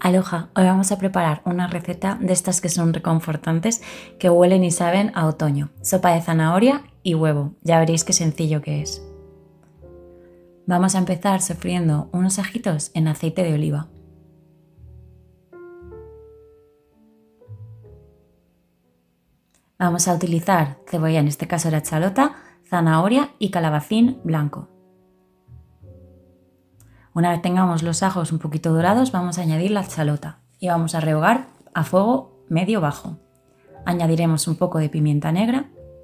Aloha, hoy vamos a preparar una receta de estas que son reconfortantes, que huelen y saben a otoño. Sopa de zanahoria y huevo, ya veréis qué sencillo que es. Vamos a empezar sofriendo unos ajitos en aceite de oliva. Vamos a utilizar cebolla, en este caso la chalota, zanahoria y calabacín blanco. Una vez tengamos los ajos un poquito dorados, vamos a añadir la chalota y vamos a rehogar a fuego medio bajo. Añadiremos un poco de pimienta negra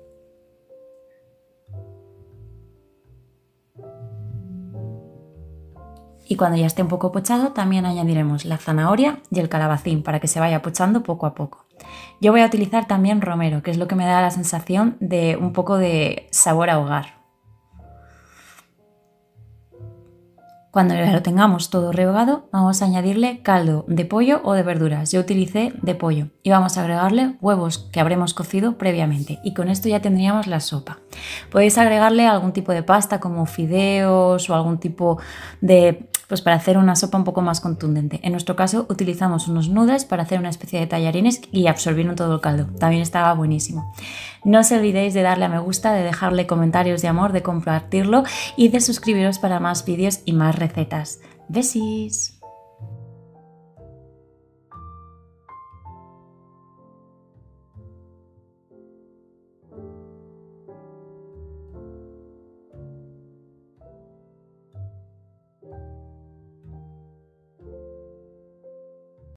y cuando ya esté un poco pochado también añadiremos la zanahoria y el calabacín para que se vaya pochando poco a poco. Yo voy a utilizar también romero, que es lo que me da la sensación de un poco de sabor a hogar. Cuando ya lo tengamos todo rehogado, vamos a añadirle caldo de pollo o de verduras. Yo utilicé de pollo y vamos a agregarle huevos que habremos cocido previamente y con esto ya tendríamos la sopa. Podéis agregarle algún tipo de pasta como fideos o algún tipo de... para hacer una sopa un poco más contundente. En nuestro caso utilizamos unos noodles para hacer una especie de tallarines y absorbieron todo el caldo. También estaba buenísimo. No os olvidéis de darle a me gusta, de dejarle comentarios de amor, de compartirlo y de suscribiros para más vídeos y más recetas. ¡Besis!